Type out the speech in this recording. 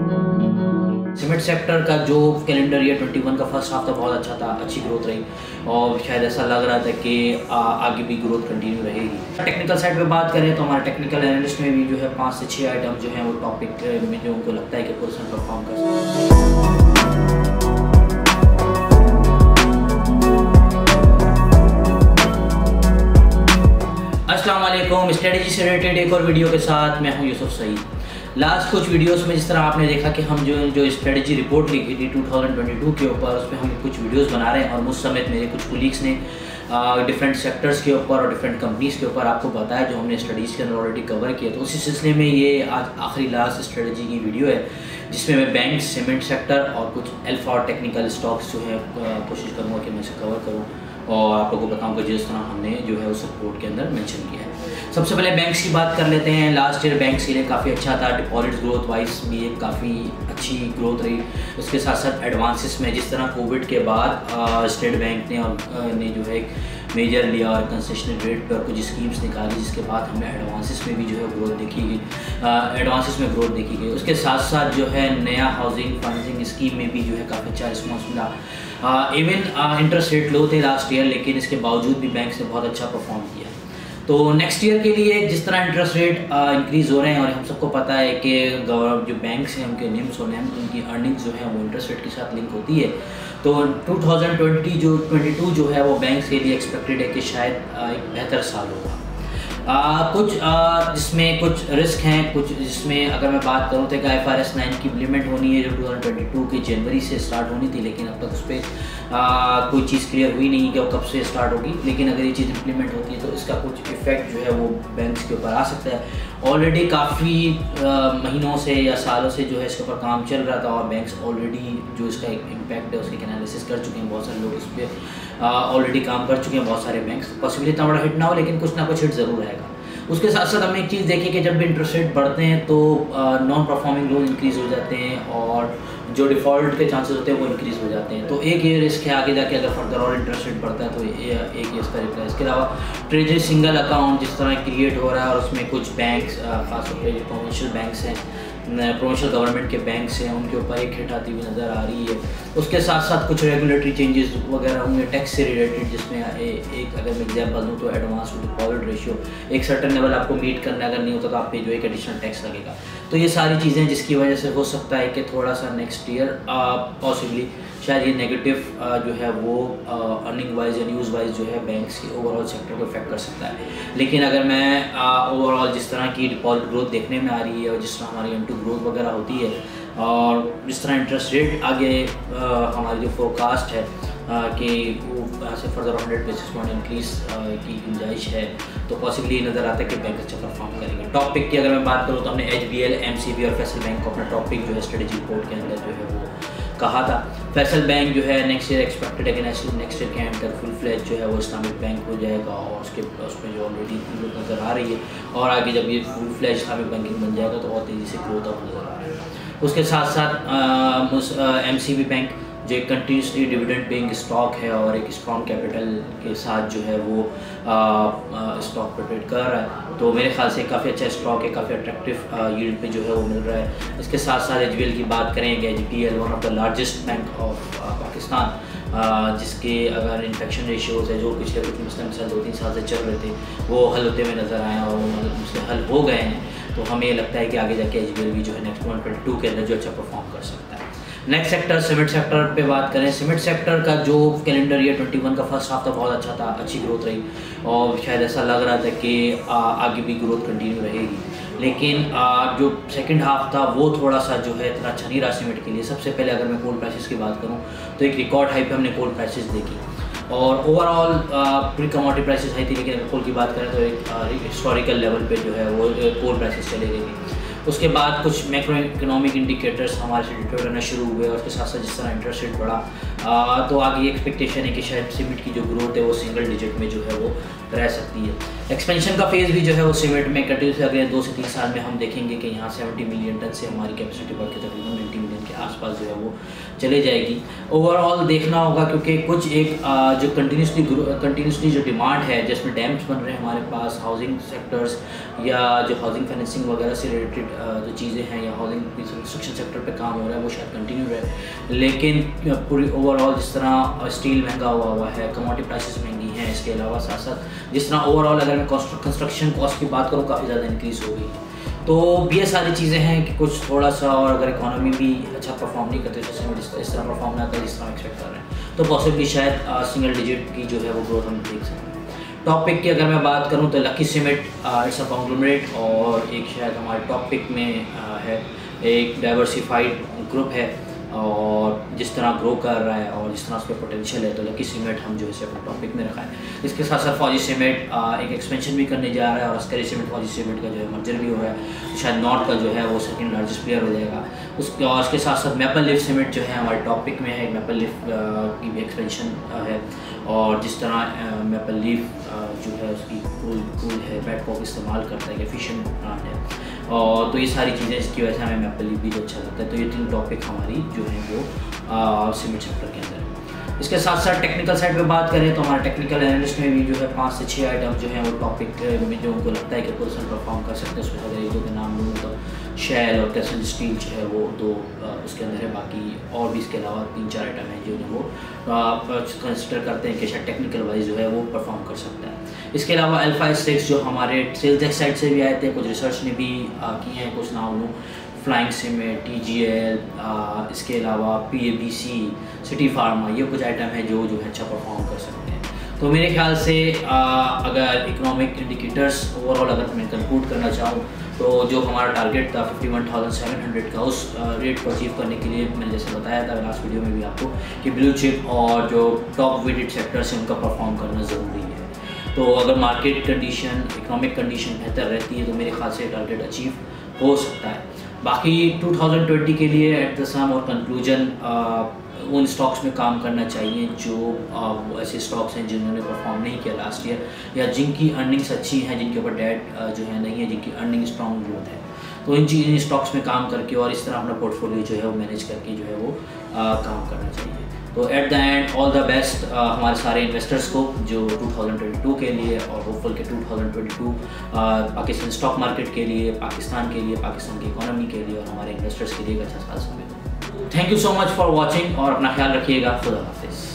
Cement sector का जो calendar year 21 का फर्स्ट हाफ था बहुत अच्छा था, अच्छी ग्रोथ रही और शायद ऐसा लग रहा था कि आगे भी ग्रोथ कंटिन्यू रहेगी। टेक्निकल साइड पे बात करें तो हमारे टेक्निकल एनालिस्ट में भी जो है 5 से 6 आइटम जो हैं वो टॉपिक में जो उनको लगता है कि परसेंट परफॉर्म कर सकते हैं। अस्सलाम वालेकुम, स्ट्रेटजी से रिलेटेड एक और वीडियो के साथ मैं हूं यूसुफ सईद। लास्ट कुछ वीडियोस में जिस तरह आपने देखा कि हम जो स्ट्रेटजी रिपोर्ट लिखी थी 2022 के ऊपर, उस पर हम कुछ वीडियोस बना रहे हैं और मुझ समेत मेरे कुछ कोलीग्स ने डिफरेंट सेक्टर्स के ऊपर और डिफरेंट कंपनीज़ के ऊपर आपको बताया जो हमने स्टडीज़ के अंदर ऑलरेडी कवर किया। तो उसी सिलसिले में ये आज आखिरी लास्ट स्ट्रेटजी की वीडियो है जिसमें मैं बैंक, सीमेंट सेक्टर और कुछ अल्फा और टेक्निकल स्टॉक्स जो है कोशिश करूँगा कि मैं इसे कवर करूँ और आप लोगों को बताऊंगा जिस तरह हमने जो है उस रिपोर्ट के अंदर मेंशन किया है। सबसे पहले बैंक्स की बात कर लेते हैं। लास्ट ईयर बैंक्स के लिए काफ़ी अच्छा था, डिपॉजिट्स ग्रोथ वाइज भी एक काफ़ी अच्छी ग्रोथ रही। उसके साथ साथ एडवांसेस में जिस तरह कोविड के बाद स्टेट बैंक ने जो है एक मेजर लिया और कंसेशनल रेट पर कुछ स्कीम्स निकाली जिसके बाद हमें एडवांसेस में भी जो है ग्रोथ देखी गई, एडवांसेस में ग्रोथ देखी गई। उसके साथ साथ जो है नया हाउसिंग फाइनेंसिंग स्कीम में भी जो है काफ़ी अच्छा रिस्पॉन्स मिला। इवन इंटरेस्ट रेट लो थे लास्ट ईयर, लेकिन इसके बावजूद भी बैंक्स ने बहुत अच्छा परफॉर्म किया। तो नेक्स्ट ईयर के लिए जिस तरह इंटरेस्ट रेट इंक्रीज़ हो रहे हैं और हम सबको पता है कि जो बैंक्स हैं उनके निम्स और नैम्स उनकी अर्निंग्स जो है वो इंटरेस्ट रेट के साथ लिंक होती है। तो 2022 जो है वो बैंक्स के लिए एक्सपेक्टेड है कि शायद एक बेहतर साल होगा। कुछ जिसमें कुछ रिस्क हैं, कुछ जिसमें अगर मैं बात करूँ तो IFRS 9 की इम्प्लीमेंट होनी है जो 2022 के जनवरी से स्टार्ट होनी थी, लेकिन अब तक उस पर कोई चीज़ क्लियर हुई नहीं कि वो कब से स्टार्ट होगी। लेकिन अगर ये चीज़ इम्प्लीमेंट होती है तो इसका कुछ इफेक्ट जो है वो बैंक्स के ऊपर आ सकता है। ऑलरेडी काफ़ी महीनों से या सालों से जो है इसके ऊपर काम चल रहा था और बैंक्स ऑलरेडी जो इसका एक इम्पैक्ट है उसकी एनालिसिस कर चुके हैं। बहुत सारे लोग इस पर ऑलरेडी काम कर चुके हैं, बहुत सारे बैंक्स। पॉसिबली इतना बड़ा हिट ना हो लेकिन कुछ ना कुछ हिट ज़रूर आएगा। उसके साथ साथ हमने एक चीज़ देखी कि जब भी इंटरेस्ट रेट बढ़ते हैं तो नॉन परफॉर्मिंग लोन इंक्रीज़ हो जाते हैं और जो डिफ़ॉल्ट के चांसेस होते हैं वो इंक्रीज़ हो जाते हैं। तो एक ये रिस्क है आगे जाके अगर फर्दर और इंटरेस्ट रेट बढ़ता है तो एक ये इसका रिप्लाई। इसके अलावा ट्रेजरी सिंगल अकाउंट जिस तरह क्रिएट हो रहा है और उसमें कुछ बैंक्स खासतौर पर जो प्रोविंशियल बैंक्स हैं, प्रोविंशियल गवर्नमेंट के बैंक्स हैं, उनके ऊपर एक हिट आती हुई नज़र आ रही है। उसके साथ साथ कुछ रेगुलेटरी चेंजेस वगैरह होंगे टैक्स से रिलेटेड, जिसमें एक अगर मैं एग्जाम्पल दूँ तो एडवांस टू डिपॉजिट रेशियो एक सर्टन लेवल आपको मीट करना अगर नहीं होता तो आप पे जो एक एडिशनल टैक्स लगेगा। तो ये सारी चीज़ें जिसकी वजह से हो सकता है कि थोड़ा सा नेक्स्ट ईयर पॉसिबली शायद ये नेगेटिव जो है वो अर्निंग वाइज या न्यूज़ वाइज जो है बैंक्स के ओवरऑल सेक्टर को इफेक्ट कर सकता है। लेकिन अगर मैं ओवरऑल जिस तरह की डिपॉजिट ग्रोथ देखने में आ रही है और जिस तरह हमारी M2 ग्रोथ वगैरह होती है और जिस तरह इंटरेस्ट रेट आगे हमारी जो फोरकास्ट है कि वो यहाँ से फर्दर 100 बेसिस पॉइंट इंक्रीज़ की गुंजाइश है, तो पॉसिबली नज़र आता है कि बैंक अच्छा परफॉर्म करेंगे। टॉप पिक की अगर मैं बात करूँ तो हमने HBL, MCB और फैसल बैंक को अपना टॉप पिक जो है स्ट्रेटजी रिपोर्ट के अंदर जो है वो कहा था। फैसल बैंक जो है नेक्स्ट ईयर एक्सपेक्टेड है कि नेक्स्ट ईयर के एंड फुल फ्लैज जो है वो इस्लामिक बैंक हो जाएगा और उसमें जो ऑलरेडी ग्रोथ नज़र आ रही है और आगे जब ये फुल फ्लैज इस्लामिक बैंकिंग बन जाएगा तो बहुत तेज़ी से ग्रोथ अब नज़र आ रहा है। उसके साथ साथ MCB बैंक जो एक कंटिन्यूसली डिविडेंड पेइंग स्टॉक है और एक स्ट्रॉन्ग कैपिटल के साथ जो है वो स्टॉक पर ट्रेड कर रहा है, तो मेरे ख्याल से काफ़ी अच्छा स्टॉक है, काफ़ी अट्रैक्टिव यील्ड पे जो है वो मिल रहा है। इसके साथ साथ HBL की बात करेंगे, HBL one of the largest bank of Pakistan जिसके अगर इन्फेक्शन रेशियोज़ है जो पिछले कुछ मुस्लिम साल 2-3 साल से चल रहे थे वो हल होते हुए नज़र आए और उसके हल हो गए हैं। तो हमें ये लगता है कि आगे जाके HBL भी जो है नेक्स्ट 2022 के अंदर जो अच्छा परफॉर्म कर सकता है। नेक्स्ट सेक्टर सीमेंट सेक्टर पे बात करें। सीमेंट सेक्टर का जो कैलेंडर ईयर 21 का फर्स्ट हाफ था बहुत अच्छा था, अच्छी ग्रोथ रही और शायद ऐसा लग रहा था कि आगे भी ग्रोथ कंटिन्यू रहेगी। लेकिन जो सेकंड हाफ था वो थोड़ा सा जो है इतना अच्छा नहीं रहा सीमेंट के लिए। सबसे पहले अगर मैं कोल प्राइसेस की बात करूँ तो एक रिकॉर्ड हाई पे हमने कोल प्राइसेस देखी और ओवरऑल पूरी कमोडिटी प्राइसेस हाई थी, लेकिन अगर कोल की बात करें तो एक हिस्टोरिकल लेवल पे जो है वो कोल प्राइसेस चले गई थी। उसके बाद कुछ मैक्रो इकोनॉमिक इंडिकेटर्स हमारे से डिटेक्ट होना शुरू हुए और उसके साथ साथ जिस तरह इंटरेस्ट रेट बढ़ा तो आगे ये एक्सपेक्टेशन है कि शायद सीमेंट की जो ग्रोथ है वो सिंगल डिजिट में जो है वो रह सकती है। एक्सपेंशन का फेज़ भी जो है वो सीमेंट में कंटिन्यूसली अगले 2 से 3 साल में हम देखेंगे कि यहाँ 70 मिलियन टन से हमारी कैपेसिटी बढ़ के तकरीबन 90 मिलियन के आसपास जो है वो चले जाएगी। ओवरऑल देखना होगा क्योंकि कुछ एक जो कंटिन्यूसली जो डिमांड है जिसमें डैम्स बन रहे हैं हमारे पास हाउसिंग सेक्टर्स या जो हाउसिंग फाइनेंसिंग वगैरह से रिलेटेड जो चीज़ें हैं या हाउसिंग कंस्ट्रक्शन सेक्टर पे काम हो रहा है वो शायद कंटिन्यू रहे, लेकिन पूरी ओवरऑल जिस तरह स्टील महंगा हुआ है, कमोडिटी प्राइसेस महंगी हैं, इसके अलावा साथ साथ जिस तरह ओवरऑल अगर मैं कंस्ट्रक्शन कॉस्ट की बात करूँ काफ़ी ज़्यादा इंक्रीज़ हो गई है। तो ये सारी चीज़ें हैं कि कुछ थोड़ा सा, और अगर इकोनॉमी भी अच्छा परफॉर्म नहीं करते जैसे इस तरह परफॉर्म ना करे जिस तरह एक्सपेक्ट कर रहे हैं तो पॉसिबली शायद सिंगल डिजिट की जो है वो ग्रोथ हम देख सकते हैं। टॉपिक की अगर मैं बात करूं तो Lucky Cement it's a conglomerate, और एक शायद हमारे टॉपिक में है एक डाइवर्सिफाइड ग्रुप है और जिस तरह ग्रो कर रहा है और जिस तरह उस पर पोटेंशियल है, तो लकी सीमेंट हम जो है अपने टॉपिक में रखा है। इसके साथ साथ फौजी सीमेंट एक एक्सपेंशन भी करने जा रहा है और अस्करी सीमेंट फौजी सीमेंट का जो है मर्जर भी हो रहा है, शायद नॉर्थ का जो है वो सेकंड लार्जेस्ट प्लेयर हो जाएगा उसके। और उसके साथ साथ मैपल लीफ सीमेंट जो है हमारे टॉपिक में है, मैपल लीफ की भी एक्सपेंशन है, और जिस तरह मैपल लीफ जो है उसकी कूल है, बैट कॉक इस्तेमाल करता है, एफिशिएंट प्लांट है, और तो ये सारी चीज़ें इसकी वजह से हमें मैपल लीफ भी जो अच्छा लगता है। तो ये 3 टॉपिक हमारी जो है वो सीमेंट सेक्टर के अंदर है। इसके साथ साथ टेक्निकल साइड पे बात करें तो हमारे टेक्निकल एनालिस्ट में भी जो है 5 से 6 आइटम जो हैं वो टॉपिक में जो उनको लगता है कि परसेंट परफॉर्म कर सकते हैं। उसमें अगर 1-2 के नाम लूँ तो शैल और कैसल स्टील जो है वो 2 उसके अंदर है, बाकी और भी इसके अलावा 3-4 आइटम हैं जो वो कंसिडर करते हैं कि शायद टेक्निकल वाइज जो है वो परफॉर्म कर सकता है। इसके अलावा अल्फा 6 जो हमारे सेल्स एक्स साइड से भी आए थे, कुछ रिसर्च ने भी किए हैं, कुछ नाम लूँ फ्लाइंग सीमेंट, TGL, इसके अलावा PABC, सिटी फार्मा, ये कुछ आइटम है जो है अच्छा परफॉर्म कर सकते हैं। तो मेरे ख्याल से अगर इकोनॉमिक इंडिकेटर्स ओवरऑल अगर मैं कंक्लूड करना चाहूँ तो जो हमारा टारगेट था 51,700 का, उस रेट को अचीव करने के लिए मैंने जैसे बताया था लास्ट वीडियो में भी आपको कि ब्लू चिप और जो टॉप वेटेड सेक्टर्स हैं उनका परफॉर्म करना ज़रूरी है। तो अगर मार्केट कंडीशन, इकोनॉमिक कंडीशन बेहतर रहती है तो मेरे ख्याल से टारगेट अचीव हो सकता है। बाकी 2020 के लिए एट द सम और कंक्लूजन उन स्टॉक्स में काम करना चाहिए जो ऐसे स्टॉक्स हैं जिन्होंने परफॉर्म नहीं किया लास्ट ईयर, या जिनकी अर्निंग्स अच्छी हैं, जिनके ऊपर डेट जो है नहीं है, जिनकी अर्निंग स्ट्रॉन्ग ग्रोथ है। तो इन स्टॉक्स में काम करके और इस तरह अपना पोर्टफोलियो जो है वो मैनेज करके जो है वो काम करना चाहिए। तो at the end all the best हमारे सारे इन्वेस्टर्स को जो 2022 के लिए, और होपफुल के 2022 पाकिस्तान स्टॉक मार्केट के लिए, पाकिस्तान के लिए, पाकिस्तान की इकोनॉमी के लिए और हमारे इन्वेस्टर्स के लिए एक अच्छा साल समय। Thank you so much for watching और अपना ख्याल रखिएगा। खुदा हाफिज़।